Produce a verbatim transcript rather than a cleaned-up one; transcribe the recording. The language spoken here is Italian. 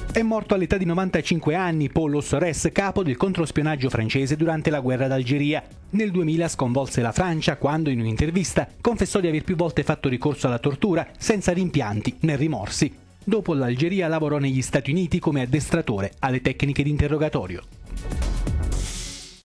È morto all'età di novantacinque anni Paul Osores, capo del controspionaggio francese durante la guerra d'Algeria. Nel duemila sconvolse la Francia quando, in un'intervista, confessò di aver più volte fatto ricorso alla tortura senza rimpianti né rimorsi. Dopo l'Algeria lavorò negli Stati Uniti come addestratore alle tecniche di interrogatorio.